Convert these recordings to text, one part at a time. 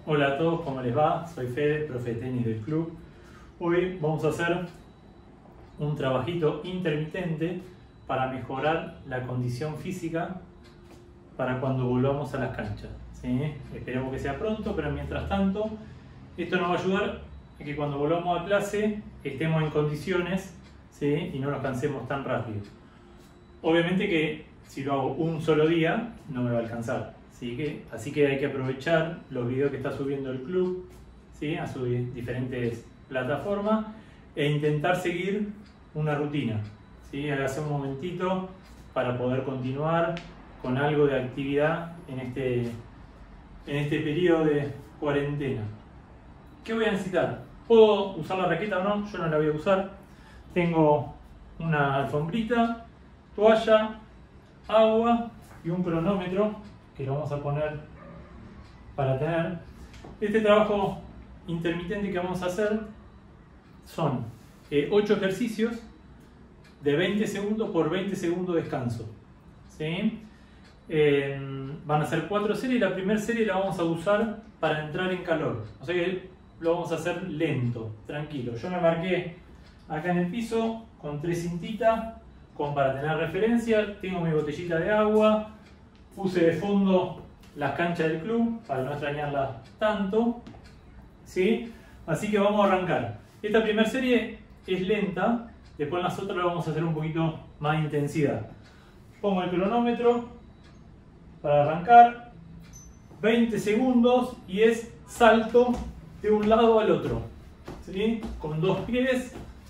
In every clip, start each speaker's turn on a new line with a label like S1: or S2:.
S1: Hola a todos, ¿cómo les va? Soy Fede, profe de tenis del club. Hoy vamos a hacer un trabajito intermitente para mejorar la condición física para cuando volvamos a las canchas, ¿sí? Esperemos que sea pronto, pero mientras tanto esto nos va a ayudar a que cuando volvamos a clase estemos en condiciones, ¿sí? Y no nos cansemos tan rápido. Obviamente que si lo hago un solo día no me va a alcanzar. Así que hay que aprovechar los videos que está subiendo el club, ¿sí? A sus diferentes plataformas e intentar seguir una rutina, ¿sí? Hágase un momentito para poder continuar con algo de actividad en este periodo de cuarentena. ¿Qué voy a necesitar? ¿Puedo usar la raqueta o no? Yo no la voy a usar. Tengo una alfombrita, toalla, agua y un cronómetro que lo vamos a poner para tener. Este trabajo intermitente que vamos a hacer son 8 ejercicios de 20 segundos por 20 segundos de descanso, ¿sí? Van a ser 4 series y la primera serie la vamos a usar para entrar en calor, o sea que lo vamos a hacer lento, tranquilo. Yo me marqué acá en el piso con 3 cintitas como para tener referencia. Tengo mi botellita de agua. Puse de fondo las canchas del club para no extrañarlas tanto, ¿sí? Así que vamos a arrancar. Esta primera serie es lenta, después en las otras vamos a hacer un poquito más de intensidad. Pongo el cronómetro para arrancar, 20 segundos y es salto de un lado al otro, ¿sí? Con 2 pies,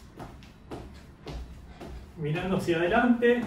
S1: mirando hacia adelante.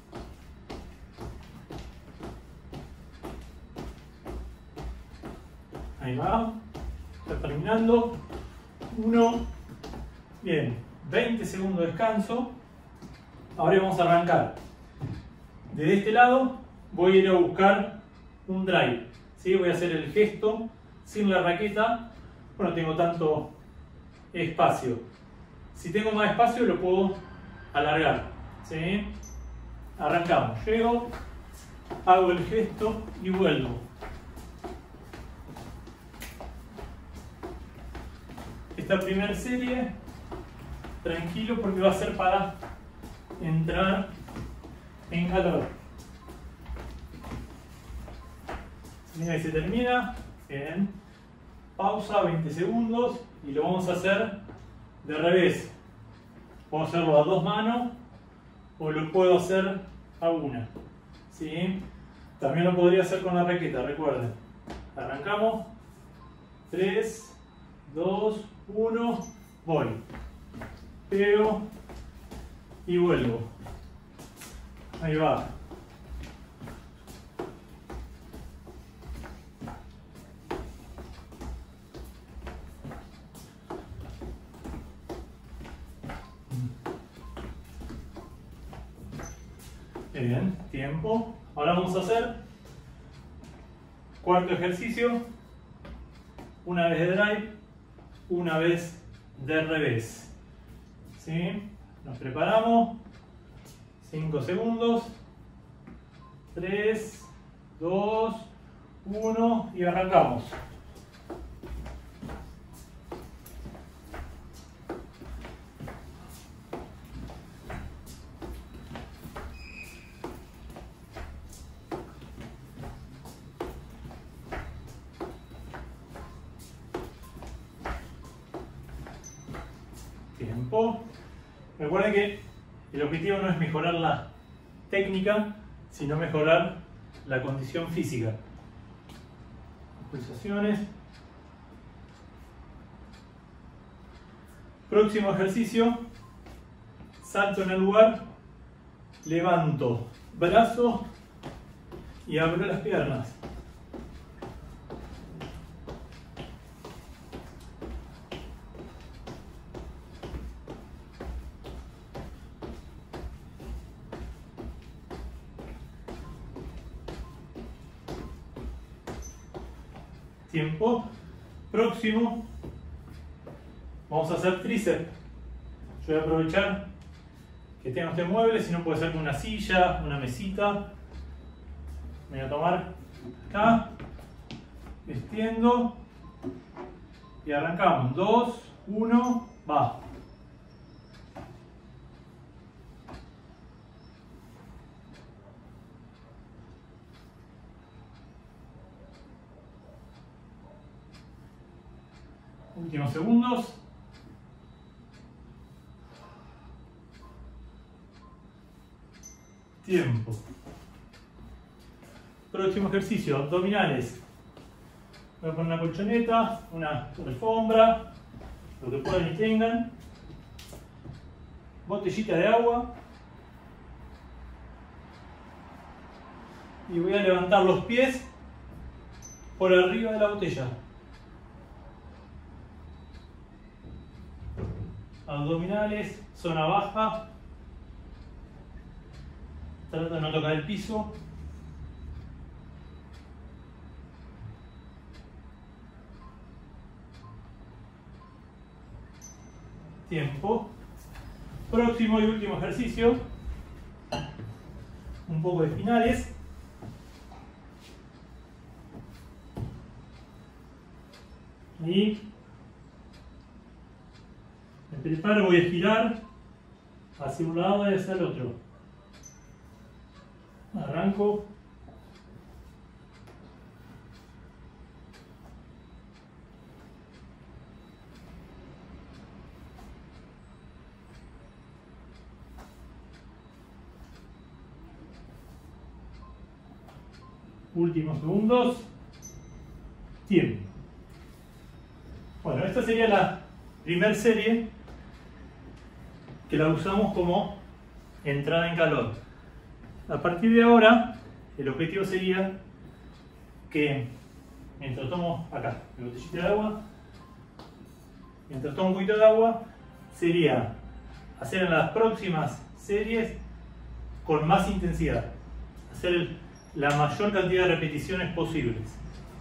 S1: Ahí va, está terminando. 1, bien, 20 segundos de descanso. Ahora vamos a arrancar. Desde este lado voy a ir a buscar un drive, ¿sí? Voy a hacer el gesto sin la raqueta. Bueno, tengo tanto espacio. Si tengo más espacio lo puedo alargar, ¿sí? Arrancamos. Llego, hago el gesto y vuelvo. Esta primera serie, tranquilo porque va a ser para entrar en calor. Mira, y se termina. Bien. Pausa, 20 segundos y lo vamos a hacer de revés. Puedo hacerlo a 2 manos o lo puedo hacer a una, ¿sí? También lo podría hacer con la raqueta, recuerden. Arrancamos. 3, 2, 1, voy, pego y vuelvo. Ahí va. Bien, tiempo. Ahora vamos a hacer cuarto ejercicio, una vez de drive, una vez de revés, ¿sí? Nos preparamos, 5 segundos, 3, 2, 1 y arrancamos. Tiempo. Recuerden que el objetivo no es mejorar la técnica, sino mejorar la condición física. Pulsaciones. Próximo ejercicio. Salto en el lugar, levanto brazo y abro las piernas. Tiempo. Próximo, vamos a hacer tríceps. Yo voy a aprovechar que tenga este mueble, si no puede ser con una silla, una mesita. Me voy a tomar acá, extiendo Y arrancamos. 2, 1, va. Últimos segundos. Tiempo. Próximo ejercicio, abdominales. Voy a poner una colchoneta, una alfombra, lo que puedan y tengan. Botellita de agua. Y voy a levantar los pies por arriba de la botella. Abdominales, zona baja. Trata de no tocar el piso. Tiempo. Próximo y último ejercicio. Un poco de espinales. Y me preparo, voy a girar hacia un lado y hacia el otro. Arranco. Últimos segundos. Tiempo. Bueno, esta sería la primera serie que la usamos como entrada en calor. A partir de ahora, el objetivo sería que mientras tomo acá la botellita de agua, mientras tomo un poquito de agua, sería hacer en las próximas series con más intensidad, hacer la mayor cantidad de repeticiones posibles.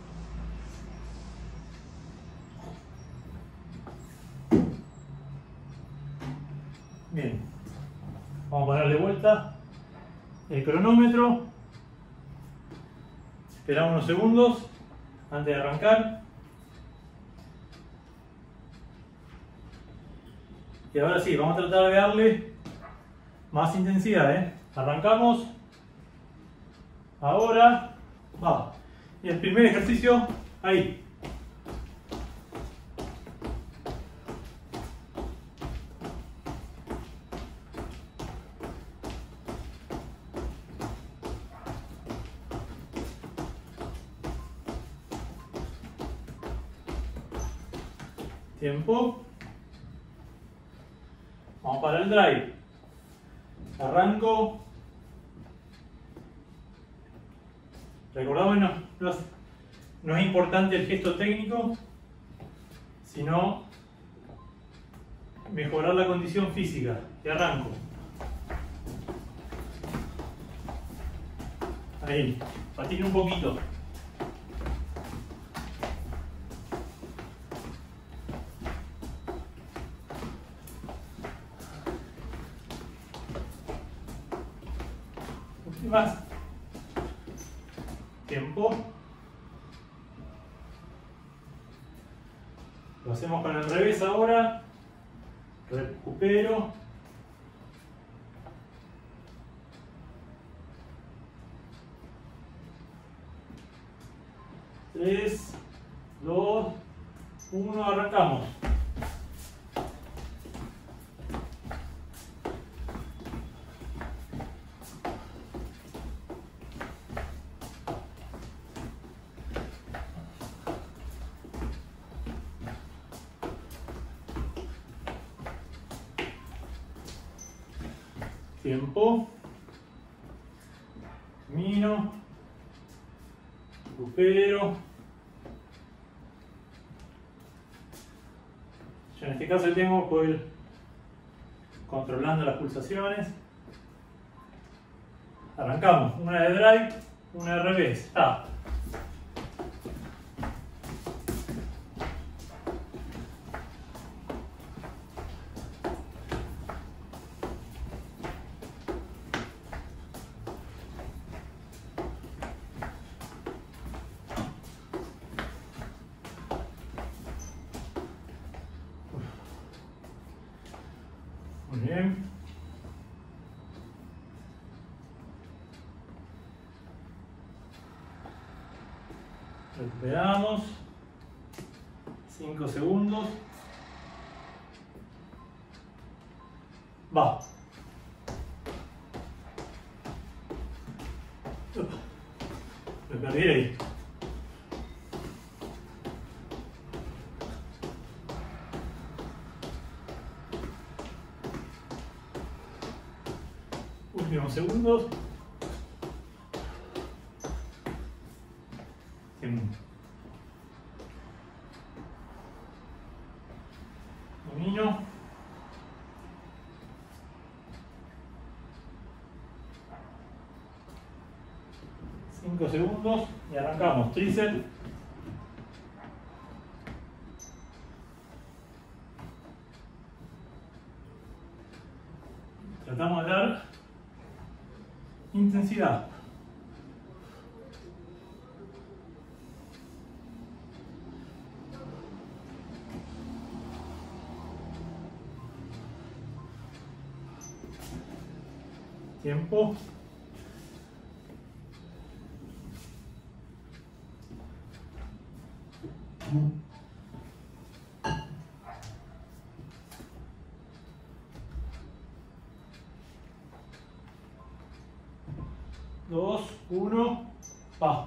S1: Bien, vamos a poner de vuelta el cronómetro. Esperamos unos segundos antes de arrancar. Y ahora sí, vamos a tratar de darle más intensidad, Arrancamos. Ahora va. Y el primer ejercicio, ahí. Tiempo. Vamos para el drive. Arranco. Recordamos, no es importante el gesto técnico, sino mejorar la condición física. Y arranco. Ahí, patine un poquito. Más. Tiempo. Lo hacemos con el revés ahora. Recupero. Tres, dos, uno, arrancamos. Tiempo. Camino. Recupero. Yo en este caso tengo que ir controlando las pulsaciones. Arrancamos. Una de drive, una de revés. Ah. Muy bien. Recuperamos. 5 segundos. Va. Me perdí ahí. Últimos segundos. Domino. Cinco segundos y arrancamos. Tríceps. Tratamos de dar intensidad. Tiempo. Dos, uno, va.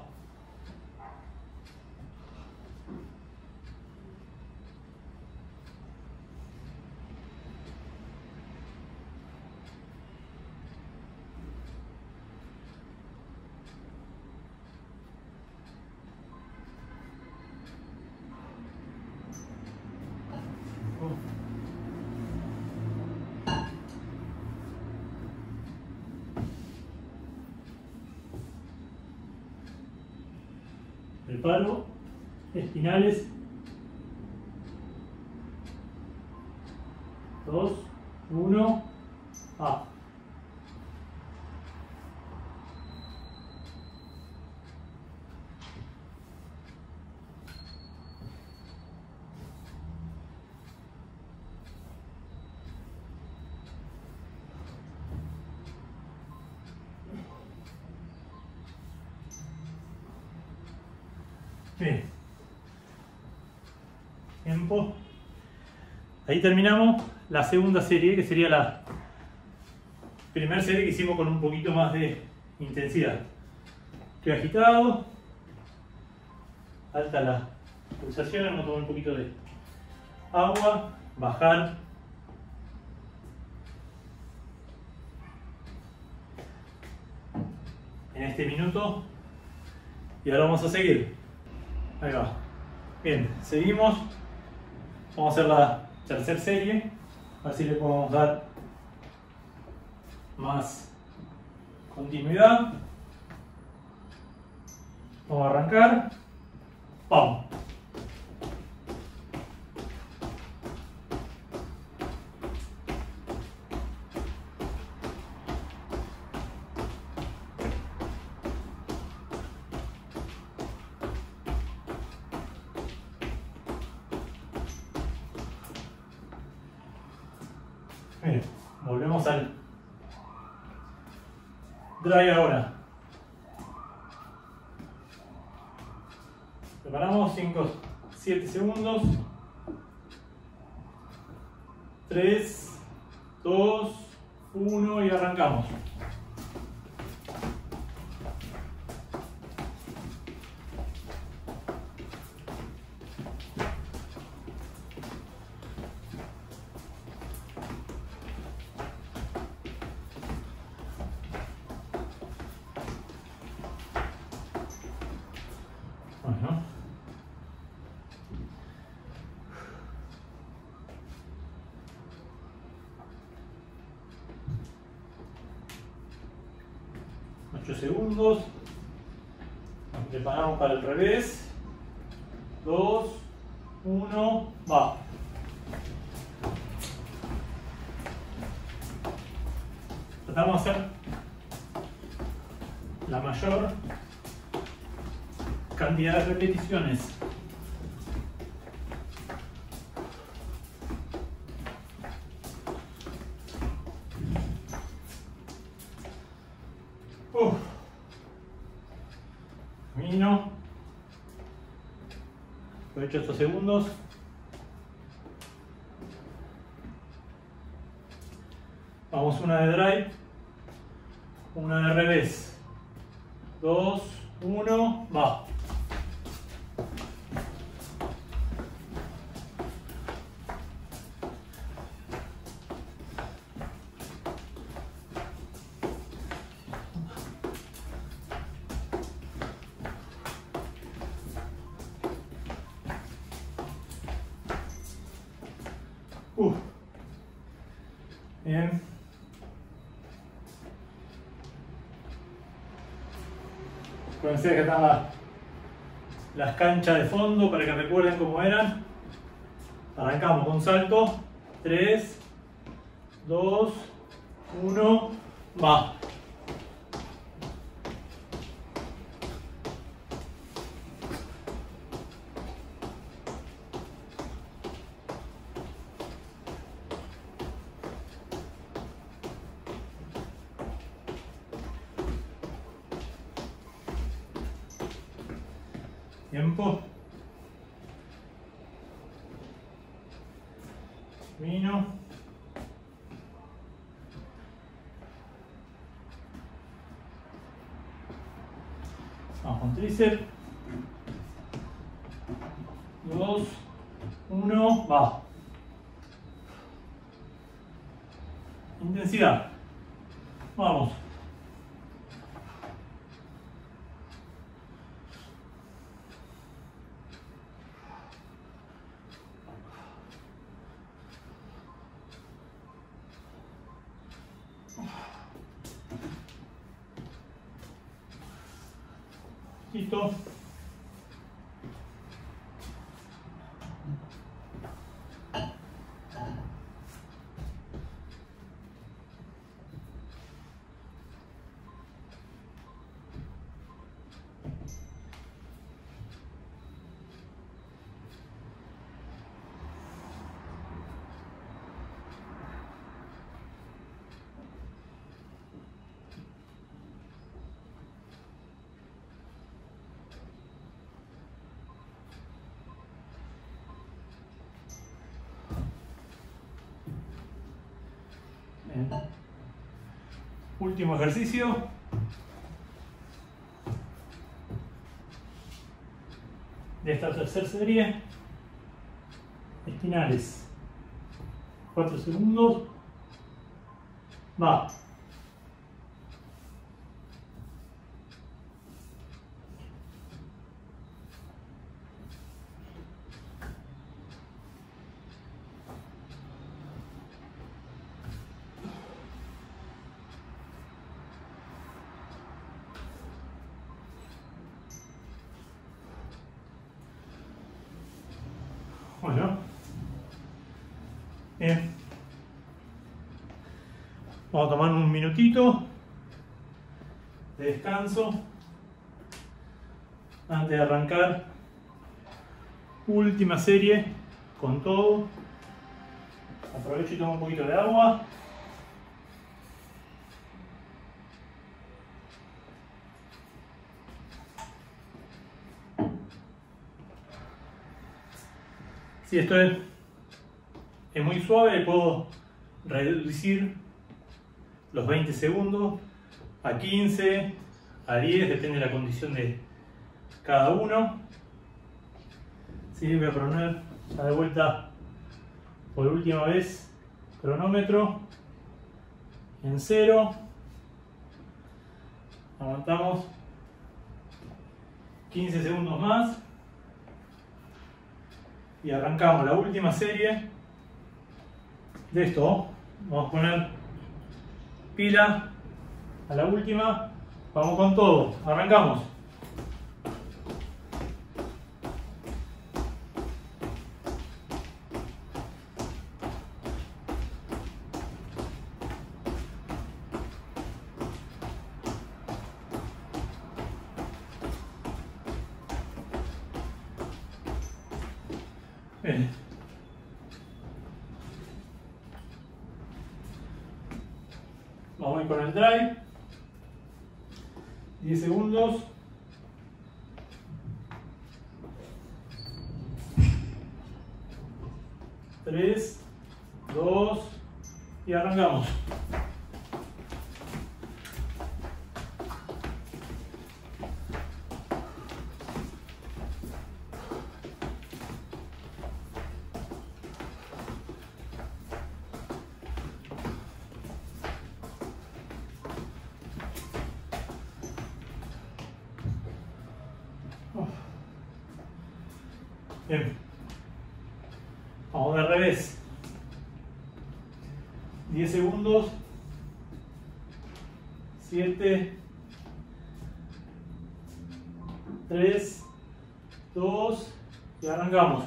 S1: Preparo, espinales. 2, 1, va. Bien. Tiempo. Ahí terminamos la segunda serie, que sería la primera serie que hicimos con un poquito más de intensidad. Estoy agitado. Alta la pulsación. Vamos a tomar un poquito de agua. Bajar. En este minuto. Y ahora vamos a seguir. Ahí va. Bien, seguimos. Vamos a hacer la tercera serie. A ver si le podemos dar más continuidad. Vamos a arrancar. ¡Vamos! Bien, volvemos al dry ahora. Preparamos 5, 7 segundos. 3, 2, 1 y arrancamos. Bueno. 8 segundos. Nos preparamos para el revés. 2, 1, va. Tratamos de hacer la mayor cantidad de repeticiones. Aprovecho estos segundos. Vamos una de drive, una de revés. 2, 1, va. Bien. Acuérdense que están las canchas de fondo para que recuerden cómo eran. Arrancamos con salto. 3, 2, 1, va. Tiempo. Vino. Vamos con tríceps. 2, 1, va. Intensidad. Vamos. Listo. Bien. Último ejercicio. De esta tercera serie. Espinales. 4 segundos. Va. Bueno, bien. Vamos a tomar un minutito de descanso antes de arrancar. Última serie con todo. Aprovecho y tomo un poquito de agua. Si esto es muy suave, puedo reducir los 20 segundos a 15, a 10, depende de la condición de cada uno. Sí, voy a poner ya de vuelta por última vez cronómetro en 0. Aguantamos 15 segundos más. Y arrancamos la última serie de esto. Vamos a poner pila a la última. Vamos con todo. Arrancamos. Bien. Vamos a ir con el drive. 10 segundos. 3, 2 y arrancamos. Bien, vamos de revés. 10 segundos. 7, 3, 2 y arrancamos.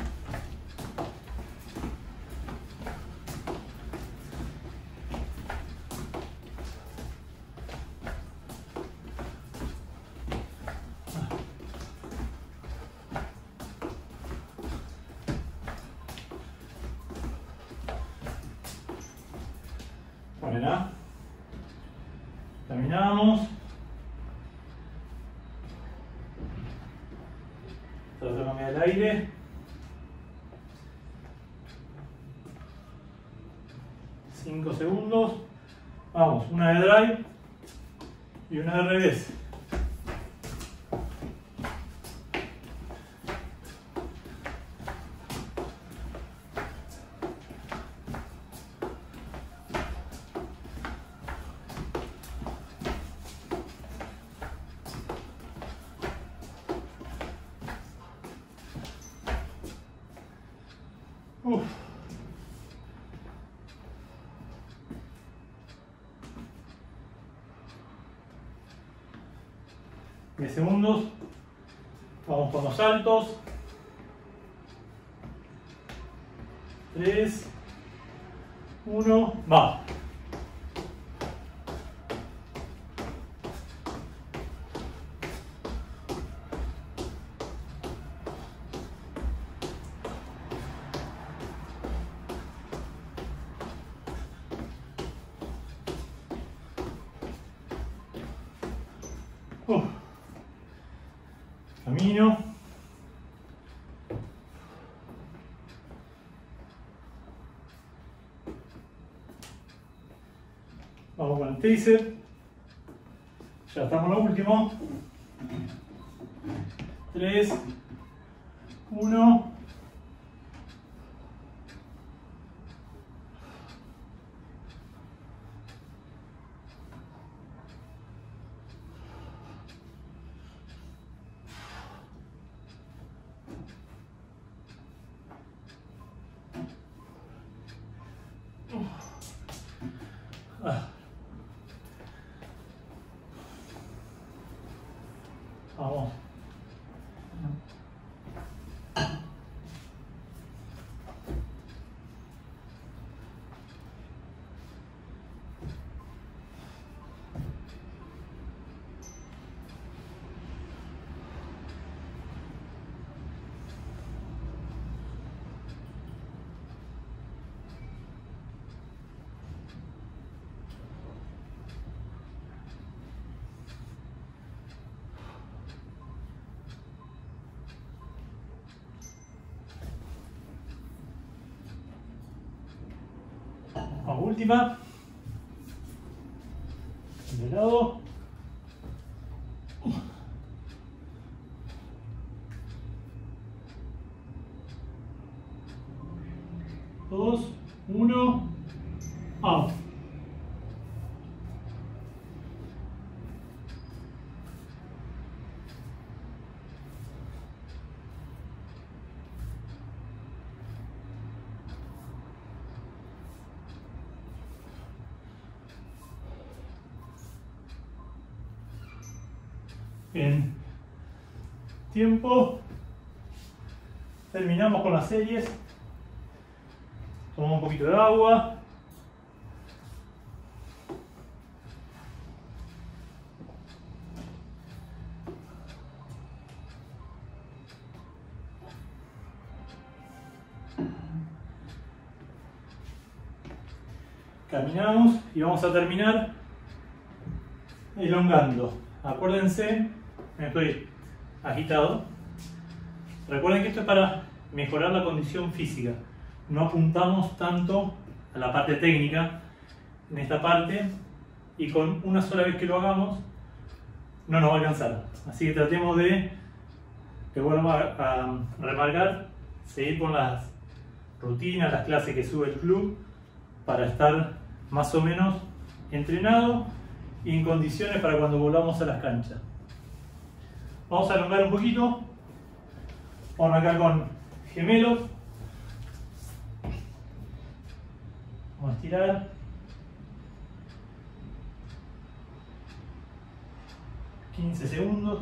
S1: Bueno, terminamos. Trato de cambiar el aire. 5 segundos. Vamos, una de drive y una de revés. Uf. Diez segundos. Vamos con los saltos. 3, 1, va. Camino. Vamos con el tríceps. Ya estamos en lo último. 3, 1. Vamos. La última. De lado. 2, 1, out. Bien, tiempo, terminamos con las series, tomamos un poquito de agua, caminamos y vamos a terminar elongando. Acuérdense, estoy agitado. Recuerden que esto es para mejorar la condición física. no apuntamos tanto a la parte técnica en esta parte, y con una sola vez que lo hagamos no nos va a alcanzar. Así que tratemos de vuelvo a remarcar, seguir con las rutinas, las clases que sube el club, para estar más o menos entrenado y en condiciones para cuando volvamos a las canchas. Vamos a elongar un poquito. Vamos acá con gemelos. Vamos a estirar. $15 segundos.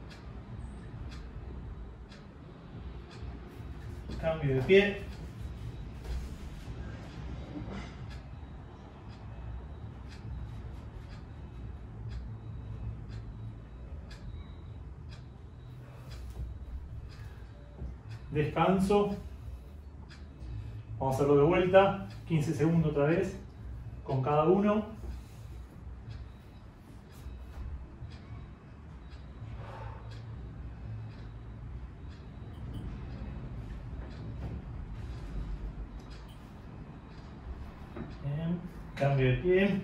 S1: Cambio de pie. Descanso. Vamos a hacerlo de vuelta. 15 segundos otra vez con cada uno. Bien. Cambio de pie.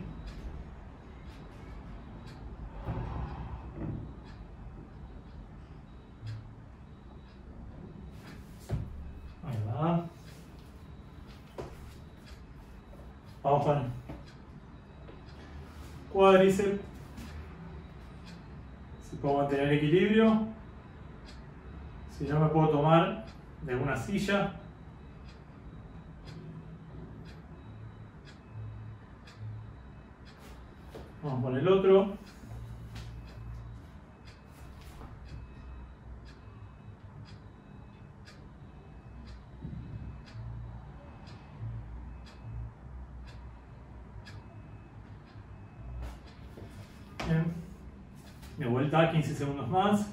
S1: Ahí va. Vamos con cuádriceps. Si puedo mantener el equilibrio. Si no, me puedo tomar de una silla. Vamos con el otro. Bien. De vuelta, 15 segundos más.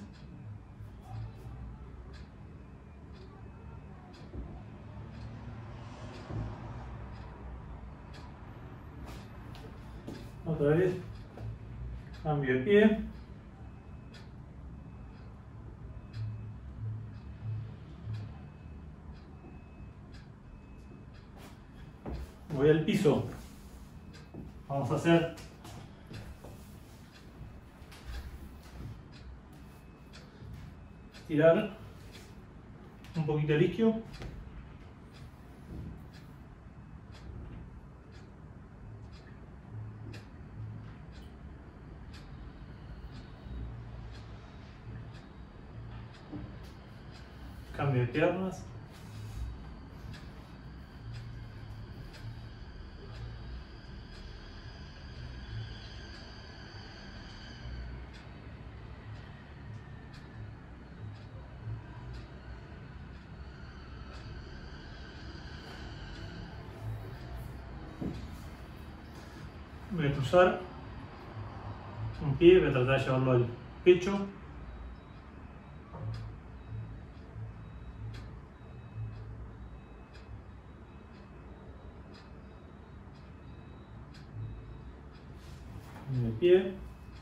S1: Otra vez. Cambio de pie. Voy al piso. Vamos a hacer estirar un poquito el isquio. Cambio de piernas. Voy a cruzar un pie, voy a tratar de llevarlo al pecho. De pie.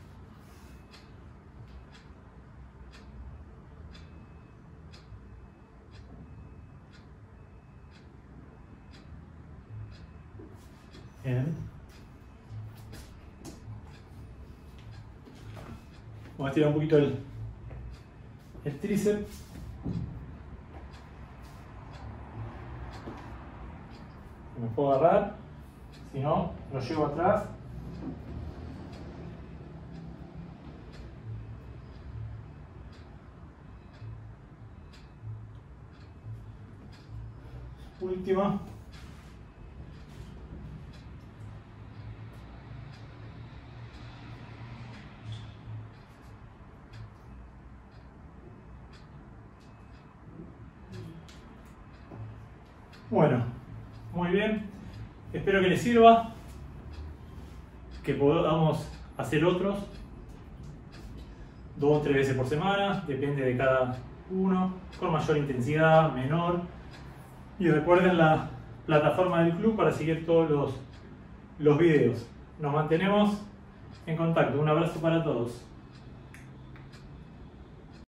S1: Bien. Vamos a estirar un poquito el tríceps. Me puedo agarrar, si no, lo llevo atrás. Última. Bueno, muy bien. Espero que les sirva, que podamos hacer otros 2 o 3 veces por semana, depende de cada uno, con mayor intensidad, menor. Y recuerden la plataforma del club para seguir todos los videos. Nos mantenemos en contacto. Un abrazo para todos.